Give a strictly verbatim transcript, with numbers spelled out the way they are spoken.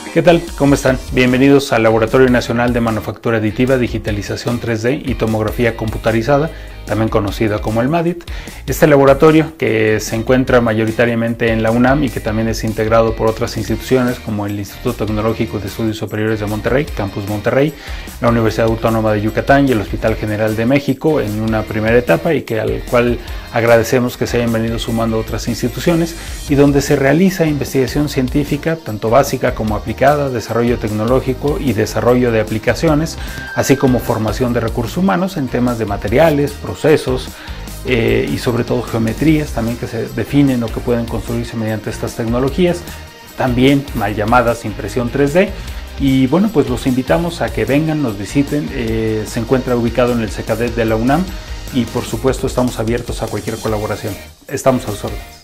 ¿Qué tal? ¿Cómo están? Bienvenidos al Laboratorio Nacional de Manufactura Aditiva, Digitalización tres D y Tomografía Computarizada, también conocida como el MADIT. Este laboratorio, que se encuentra mayoritariamente en la UNAM y que también es integrado por otras instituciones como el Instituto Tecnológico de Estudios Superiores de Monterrey, Campus Monterrey, la Universidad Autónoma de Yucatán y el Hospital General de México en una primera etapa, y que al cual agradecemos que se hayan venido sumando otras instituciones, y donde se realiza investigación científica, tanto básica como aplicada, desarrollo tecnológico y desarrollo de aplicaciones, así como formación de recursos humanos en temas de materiales, procesos eh, y sobre todo geometrías también que se definen o que pueden construirse mediante estas tecnologías, también mal llamadas impresión tres D. Y bueno, pues los invitamos a que vengan, nos visiten. Eh, se encuentra ubicado en el CECADET de la UNAM y por supuesto estamos abiertos a cualquier colaboración. Estamos a sus órdenes.